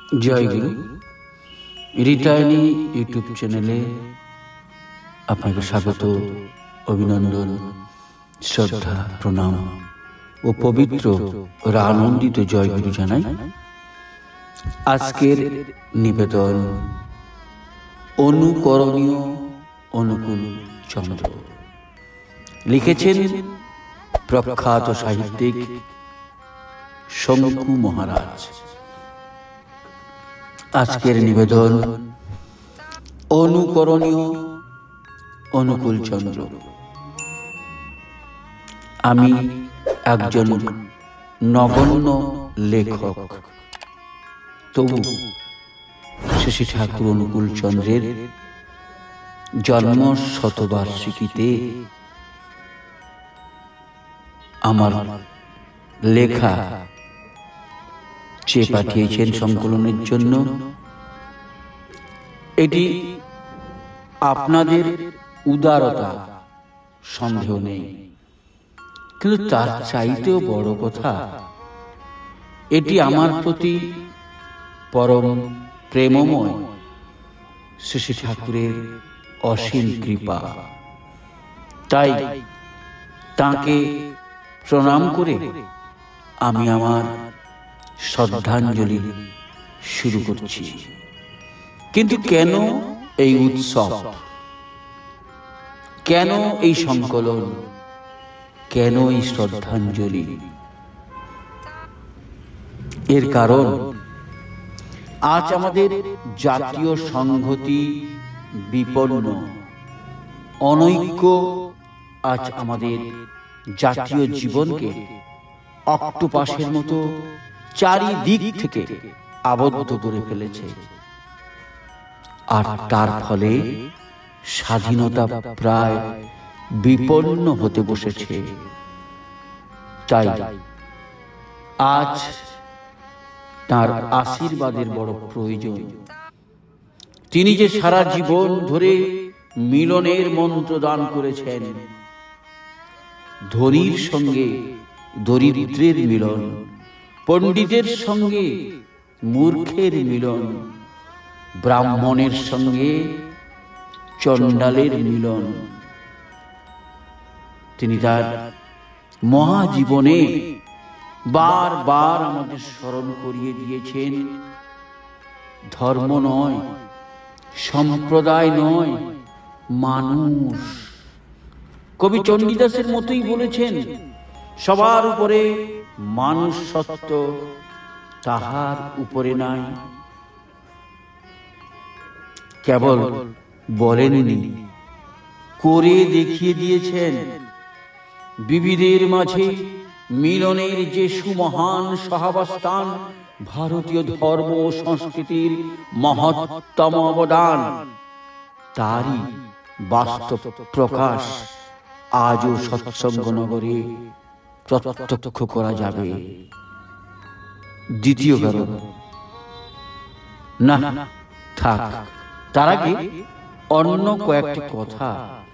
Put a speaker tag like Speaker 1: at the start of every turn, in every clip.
Speaker 1: জয় গুরু রিটায়ানি YouTube চ্যানেলে আপনাকে স্বাগত, অভিনন্দন, শ্রদ্ধা, প্রণাম ও পবিত্র ও আনন্দিত জয় গুরু জানাই। আজকের নিবেদন অনুকরণীয় অনুকূল চন্দ্র। লিখেছেন প্রখ্যাত সাহিত্যিক শঙ্কু মহারাজ। আজকের নিবেদন অনুকরণীয় অনুকূল চন্দ্র। আমি একজন নগণ্য লেখক, তবু শ্রী ঠাকুর অনুকূল চন্দ্রের জন্ম শতবার্ষিকীতে আমার লেখা চেয়ে পাঠিয়েছেন সংকলনের জন্য। এটি আপনাদের উদারতা, সন্দেহ নেই, কিন্তু তার চাইতেও বড় কথা, এটি আমার প্রতি পরম প্রেমময় শ্রী ঠাকুরের অসীম কৃপা। তাই তাঁকে প্রণাম করে আমি আমার শ্রদ্ধাঞ্জলি শুরু করছি। কিন্তু কেন এই উৎসব, কেন এই সংকলন, কেন এই শ্রদ্ধাঞ্জলি? এর কারণ আজ আমাদের জাতীয় সংহতি বিপন্ন, অনৈক্য আজ আমাদের জাতীয় জীবনকে অক্টোপাসের মতো চারিদিক থেকে আবদ্ধ করে ফেলেছে। আর তার ফলে স্বাধীনতা প্রায় বিপন্ন হতে বসেছে। তাই আজ তার আশীর্বাদের বড় প্রয়োজন। তিনি যে সারা জীবন ধরে মিলনের মন্ত্র দান করেছেন, ধনীর সঙ্গে দরিদ্রের মিলন, পণ্ডিতের সঙ্গে মূর্খের মিলন, ব্রাহ্মণের সঙ্গে চণ্ডালের মিলন, তিনি তার মহাজীবনে বারবার আমাদের স্মরণ করিয়ে দিয়েছেন। ধর্ম নয়, সম্প্রদায় নয়, মানুষ। কবি চণ্ডীদাসের মতোই বলেছেন, সবার উপরে মানুষ সত্য, তাহার উপরে নাই। কেবল বলেননি, করে দেখিয়ে দিয়েছেন। বিবিধের মাঝে মিলনের যে সুমহান সহাবস্থান, ভারতীয় ধর্ম ও সংস্কৃতির মহত্তম অবদান, তারই বাস্তব প্রকাশ আজও সৎসঙ্গ নগরে প্রত্যক্ষ করা যাবে। দ্বিতীয় কারণ, না থাক, তার আগে অন্য কয়েকটি কথা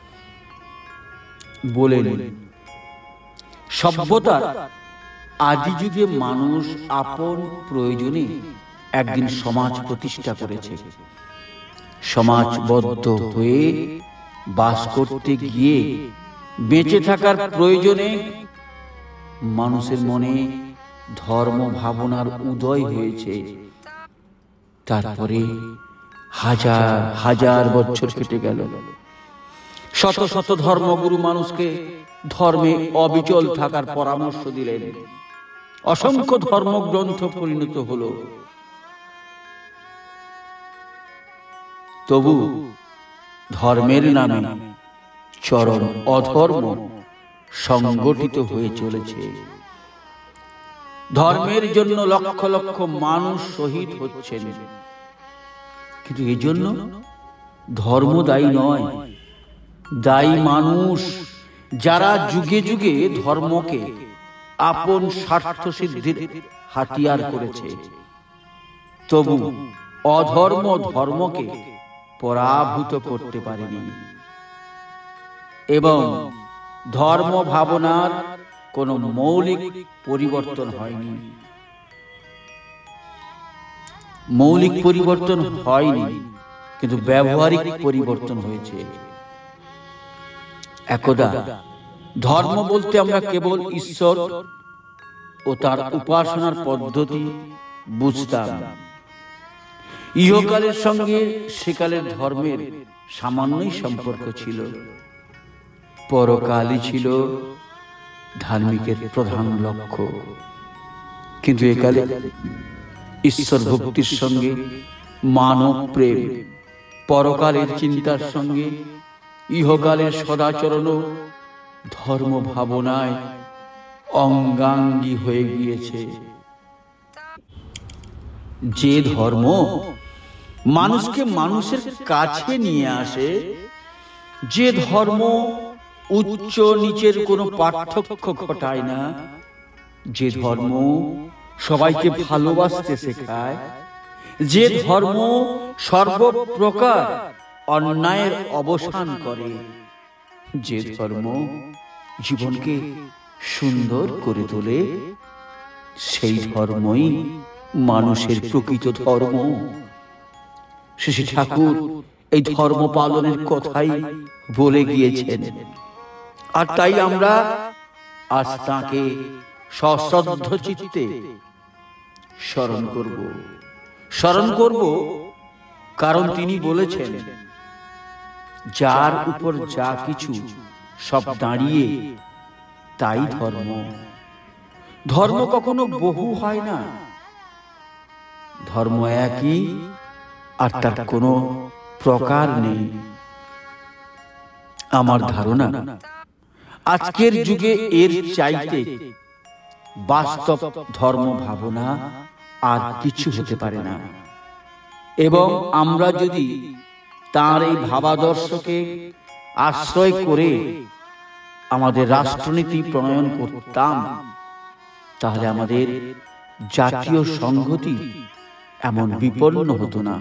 Speaker 1: বলে নিন। সভ্যতার আদি যুগে মানুষ আপন প্রয়োজনে একদিন সমাজ প্রতিষ্ঠা করেছে। সমাজবদ্ধ হয়ে বাস করতে গিয়ে বেঁচে থাকার প্রয়োজনে মানুষের মনে ধর্ম ভাবনার উদয় হয়েছে। তারপরে হাজার হাজার বছর কেটে গেল। শত শত ধর্মগুরু মানুষকে ধর্মে অবিচল থাকার পরামর্শ দিলেন। অসংখ্য ধর্মগ্রন্থ পরিণত হলো। তবু ধর্মের নামে চরম অধর্ম সংগঠিত হয়ে চলেছে। ধর্মের জন্য লক্ষ লক্ষ মানুষ শহীদ হচ্ছেন। কিন্তু এজন্য ধর্ম দায়ী নয়, দায়ী মানুষ, যারা যুগে যুগে ধর্মকে আপন স্বার্থ সিদ্ধির হাতিয়ার করেছে। তবু অধর্ম ধর্মকে পরাভূত করতে পারেনি এবং ধর্ম ভাবনার কোনো মৌলিক পরিবর্তন হয়নি। মৌলিক পরিবর্তন হয়নি, কিন্তু ব্যবহারিক পরিবর্তন হয়েছে। একদা ধর্ম বলতে আমরা কেবল ঈশ্বর ও তার উপাসনার পদ্ধতি বুঝতাম। ইহকালের সঙ্গে সেকালের ধর্মের সামান্যই সম্পর্ক ছিল। পরকালই ছিল ধার্মিকের প্রধান লক্ষ্য। কিন্তু একালে ঈশ্বর ভক্তির সঙ্গে মানব প্রেম, পরকালের চিন্তার সঙ্গে ইহকালের সদাচরণ ধর্ম ভাবনায় অঙ্গাঙ্গী হয়ে গিয়েছে। যে ধর্ম মানুষকে মানুষের কাছে নিয়ে আসে, যে ধর্ম উচ্চ নিচের কোনো পার্থক্য ঘটায় না, যে ধর্ম সবাইকে ভালোবাসতে শেখায়, যে ধর্ম সর্বপ্রকার অন্যায়ের অবসান করে, যে ধর্ম জীবনকে সুন্দর করে তোলে, সেই ধর্মই মানুষের প্রকৃত ধর্ম। শ্রী ঠাকুর এই ধর্ম পালনের কথাই বলে গিয়েছেন। আর তাই আমরা আজ তাঁকে সশ্রদ্ধ চিত্তে স্মরণ করব, কারণ তিনি বলেছেন, যার উপর যা কিছু সব দাঁড়িয়ে তাই ধর্ম। ধর্ম কখনো বহু হয় না, ধর্ম একই, আর তার কোনো প্রকার নেই। আমার ধারণা আজকের যুগে এর চাইতে বাস্তব ধর্ম ভাবনা আর কিছু হতে পারে না। এবং আমরা যদি তার এই ভাবাদর্শকে আশ্রয় করে আমাদের রাষ্ট্রনীতি প্রণয়ন করতাম, তাহলে আমাদের জাতীয় সংহতি এমন বিপন্ন হতো না।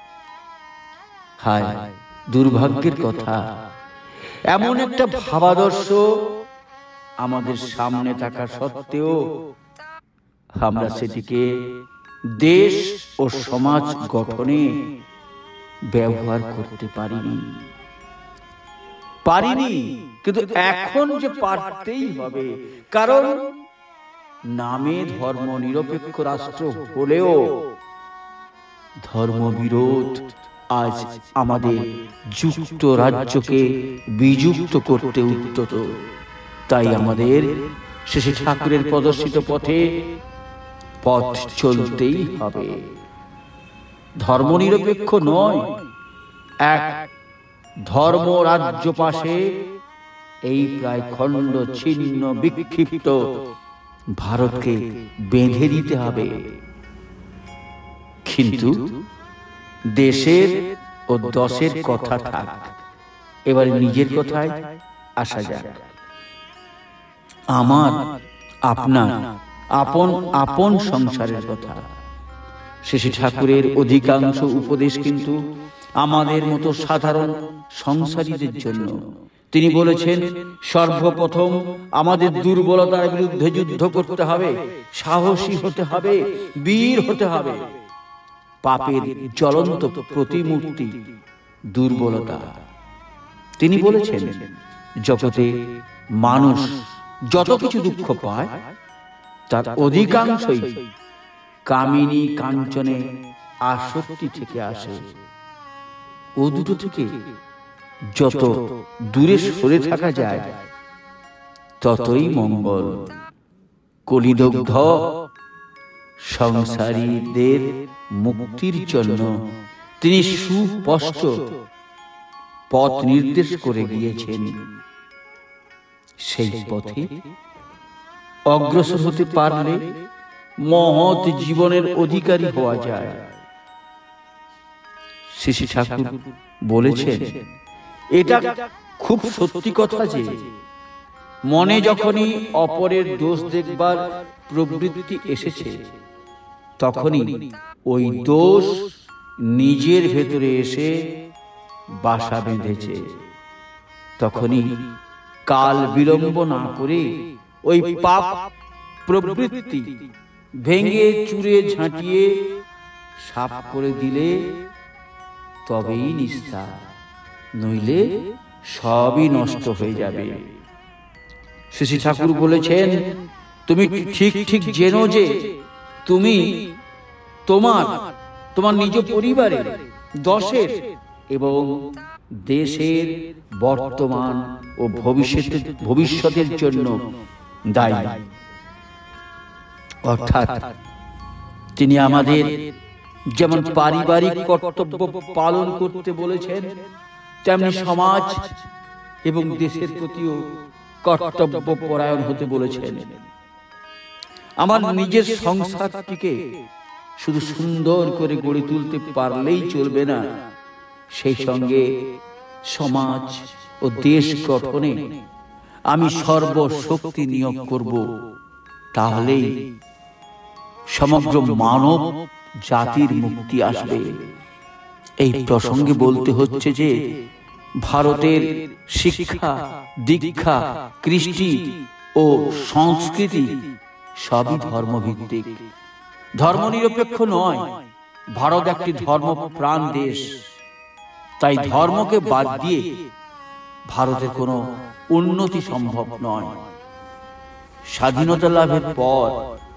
Speaker 1: হায় দুর্ভাগ্যের কথা, এমন একটা ভাবাদর্শ আমাদের সামনে থাকা সত্ত্বেও আমরা সেটিকে দেশ ও সমাজ গঠনে ব্যবহার করতে পারিনি। কিন্তু এখন যে পারতেই হবে, কারণ নামে ধর্ম নিরপেক্ষ রাষ্ট্র হলেও ধর্মবিরোধ আজ আমাদের যুক্তরাজ্যকে বিযুক্ত করতে উদ্যত। তাই আমাদের শ্রী ঠাকুরের প্রদর্শিত পথ চলতেই হবে। ধর্মনিরপেক্ষ নয়, এক ধর্ম রাজ্য পাশে এই প্রায় খণ্ড ছিন্ন বিক্ষিপ্ত ভারতকে বেঁধে দিতে হবে। কিন্তু দেশের ও দশের কথা থাক, এবার নিজের কথায় আসা যাক। আমার আপনার আপন আপন সংসারের কথা। শ্রী ঠাকুরের অধিকাংশ উপদেশ কিন্তু আমাদের মতো সাধারণ সংসারীদের জন্য। তিনি বলেছেন, সর্বপ্রথম আমাদের দুর্বলতার বিরুদ্ধে যুদ্ধ করতে হবে, সাহসী হতে হবে, বীর হতে হবে। পাপের জ্বলন্ত প্রতিমূর্তি দুর্বলতা। তিনি বলেছেন, জগতে মানুষ যত কিছু দুঃখ পায় তার অধিকাংশই কামিনী কাঞ্চনে আসক্তি থেকে আসে। ও দুটো থেকে যত দূরে সরে থাকা যায় ততই মঙ্গল। কলিদগ্ধ সংসারীদের মুক্তির জন্য তিনি সুস্পষ্ট পথ নির্দেশ করে গিয়েছেন। সেই পথে অগ্রসর হতে পারলে মহৎ জীবনের অধিকারী হওয়া যায়। শ্রী ঠাকুর বলেছেন, এটা খুব সত্যি কথা যে মনে যখনই অপরের দোষ দেখবার প্রবৃত্তি এসেছে, তখনই ওই দোষ নিজের ভেতরে এসে বাসা বেঁধেছে। তখনই কাল বিলম্ব না করে ওই পাপ প্রবৃত্তি ভেঙে চুরে ঝাঁটিয়ে সাফ করে দিলে তবেই নিস্তার, নইলে সবই নষ্ট হয়ে যাবে। শ্রী ঠাকুর বলেছেন, তুমি ঠিক ঠিক জেনো যে তুমি তোমার নিজ পরিবারের, দশের এবং দেশের বর্তমান ও ভবিষ্যতের জন্য দায়ী। অর্থাৎ তিনি আমাদের যেমন পারিবারিক কর্তব্য পালন করতে বলেছেন, তেমনি সমাজ এবং দেশের প্রতিও কর্তব্য পরায়ণ হতে বলেছেন। আমার নিজের সংসারটিকে শুধু সুন্দর করে গড়ে তুলতে পারলেই চলবে না, সেই সঙ্গে সমাজ ও দেশ গঠনে আমি সর্বশক্তি নিয়োগ করব। তাহলেই সমগ্র মানব জাতির মুক্তি আসবে। এই প্রসঙ্গে বলতে হচ্ছে যে ভারতের শিক্ষা, দীক্ষা, কৃষ্টি ও সংস্কৃতি সবই ধর্মভিত্তিক, ধর্মনিরপেক্ষ নয়। ভারত একটি ধর্মপ্রাণ দেশ, তাই ধর্মকে বাদ দিয়ে ভারতের কোনো উন্নতি সম্ভব নয়। স্বাধীনতা লাভের পর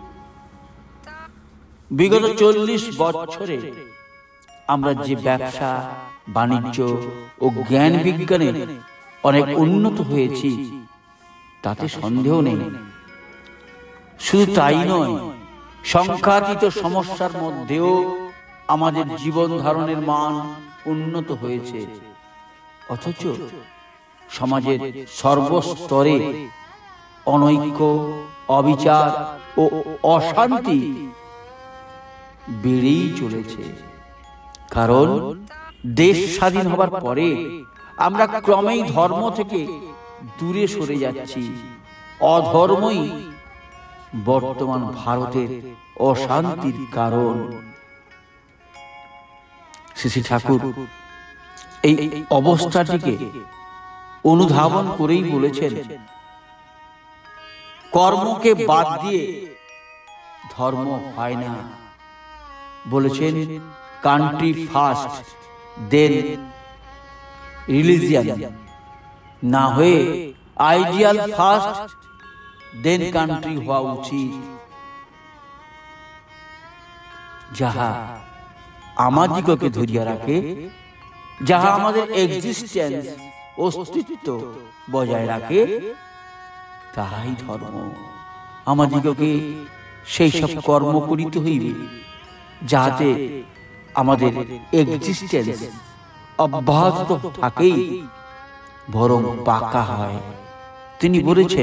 Speaker 1: বিগত 40 বছরে আমরা যে ব্যবসা বাণিজ্য ও জ্ঞান বিজ্ঞানে অনেক উন্নত হয়েছি, তাতে সন্দেহ নেই। শুধু তাই নয়, সংখ্যাতীত সমস্যার মধ্যেও আমাদের জীবন ধারণের মান উন্নত হয়েছে। অথচ সমাজের সর্বস্তরে অনৈক্য, অবিচার ও অশান্তি বেড়েই চলেছে। কারণ দেশ স্বাধীন হবার পরে আমরা ক্রমেই ধর্ম থেকে দূরে সরে যাচ্ছি। অধর্মই বর্তমান ভারতের অশান্তির কারণ। শ্রী ঠাকুর এই অবস্থাটিকে অনুধাবন করেই বলেছেন, কর্মকে বাদ দিয়ে ধর্ম হয় না। বলেছেন, কান্ট্রি ফার্স্ট, দেন রিলিজিয়ান, না হয়ে আইডিয়াল ফার্স্ট, দেন কান্ট্রি হওয়া উচিত। যাহা আমাদিগকে ধরিয়া রাখে, যাহা আমাদের এক্সিস্টেন্স, অস্তিত্ব বজায় রাখে, তাহাই ধর্ম। আমাদিগকে সেই সব কর্ম করিতে হইবে যাহাতে আমাদের এক্সিস্টেন্স অব্যাহত থাকেই, বরং পাকা হয়। তিনি বলেছেন,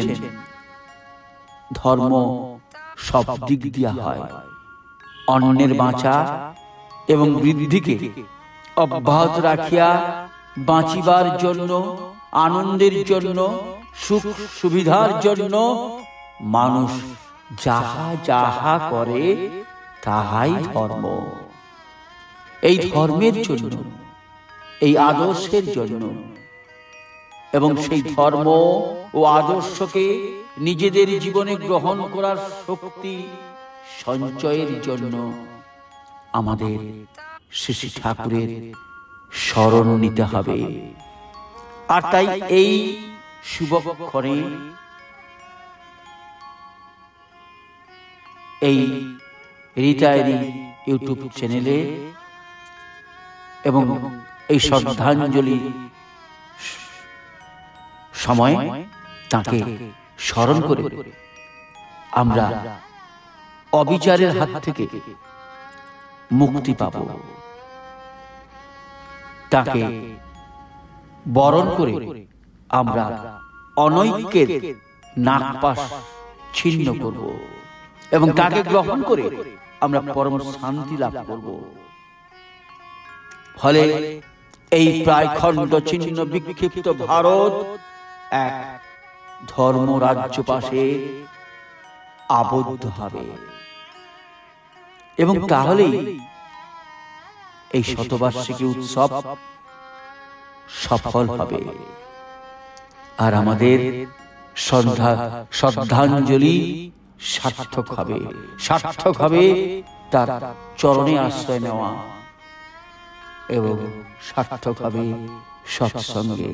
Speaker 1: ধর্ম সব দিক দিয়া হয়। অন্যের বাঁচা এবং বৃদ্ধিকে অব্যাহত রাখিয়া বাঁচিবার জন্য, আনন্দের জন্য, সুখ সুবিধার জন্য মানুষ যাহা যাহা করে তাহাই ধর্ম। এই ধর্মের জন্য, এই আদর্শের জন্য এবং সেই ধর্ম ও আদর্শকে নিজেদের জীবনে গ্রহণ করার শক্তি সঞ্চয়ের জন্য আমাদের শ্রী ঠাকুরের শরণ নিতে হবে। আর তাই এই শুভক্ষণে এই রিটায়ারি ইউটিউব চ্যানেলে এবং এই শ্রদ্ধাঞ্জলি সময় তাকে স্মরণ করে আমরা অবিচারের হাত থেকে মুক্তি পাব। তাকে বরণ করে আমরা অনৈক্যের নাগপাশ ছিন্ন করব এবং তাকে গ্রহণ করে আমরা পরম শান্তি লাভ করব। ফলে এই প্রায় খণ্ড ছিন্ন বিক্ষিপ্ত ভারত এক ধর্ম রাজ্য পাশে আবদ্ধ হবে এবং তাহলেই এই শতবার্ষিকী উৎসব সফল হবে আর আমাদের শ্রদ্ধাঞ্জলি সার্থক হবে তার চরণে আশ্রয় নেওয়া এবং সার্থকভাবে সৎসঙ্গে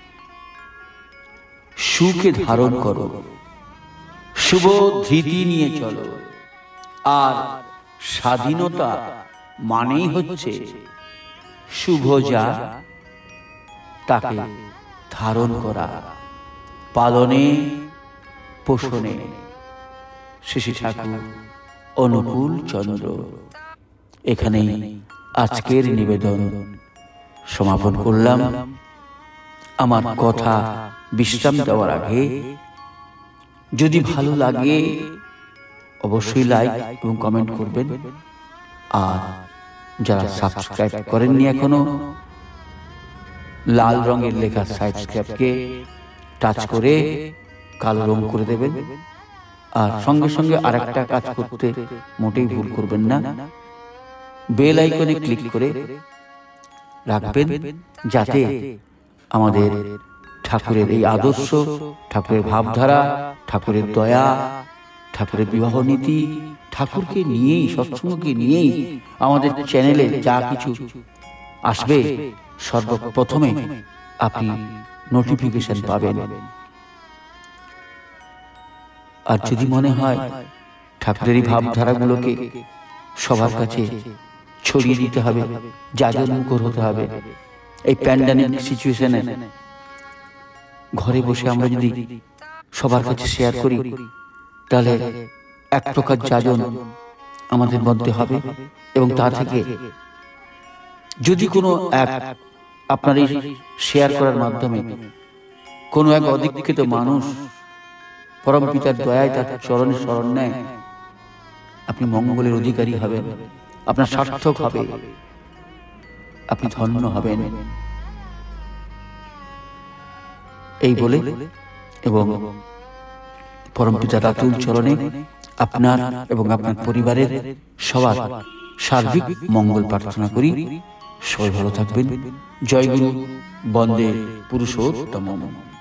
Speaker 1: সুখে ধারণ করো, শুভ ধৃতি নিয়ে চলো। আর স্বাধীনতা মানেই হচ্ছে শুভ যা তাকে ধারণ করা, পালনে পোষণে। শ্রী শ্রী ঠাকুর অনুকূল চন্দ্র। এখানেই আজকের নিবেদন সমাপন করলাম। আমার কথা বিশ্রাম দেওয়ার আগে যদি ভালো লাগে অবশ্যই লাইক এবং কমেন্ট করবেন। আর যারা সাবস্ক্রাইব করেননি এখনো, লাল রঙের লেখা সাবস্ক্রাইবকে টাচ করে কালো রং করে দেবেন। আর সঙ্গে সঙ্গে আরেকটা কাজ করতে মোটেই ভুল করবেন না, বেল আইকনে ক্লিক করে রাখবেন, যাতে আমাদের ঠাকুরের এই আদর্শ, ঠাকুরের ভাবধারা, ঠাকুরের দয়া, ঠাকুরের বিবাহ নীতি, ঠাকুরকে নিয়েই, সৎসঙ্গকে নিয়েই আমাদের চ্যানেলে যা কিছু আসবে সর্বপ্রথমে আপনি নোটিফিকেশন পাবেন। আর যদি মনে হয় ঠাকুরের এই ভাবধারাগুলোকে সবার কাছে ছড়িয়ে দিতে হবে, জাঁজনমুখর হতে হবে, এই প্যান্ডামিক সিচুয়েশনে ঘরে বসে আমরা যদি সবার কাছে শেয়ার করি, তাহলে এক প্রকার যাজন আমাদের মধ্যে হবে। এবং তা থেকে যদি কোনো এক আপনার এই শেয়ার করার মাধ্যমে কোনো এক অধিক্ষিত মানুষ পরম পিতার দয়ায় তার চরণে শরণ নেয়, আপনি মঙ্গলের অধিকারী হবেন, আপনার সার্থক হবে, আপনি ধন্য হবেন। এই বলে এবং পরম পিতার আতুল চরণে আপনার এবং আপনার পরিবারের সবার সার্বিক মঙ্গল প্রার্থনা করি। সবাই ভালো থাকবেন। জয় গুরু, বন্দে পুরুষোত্তমম।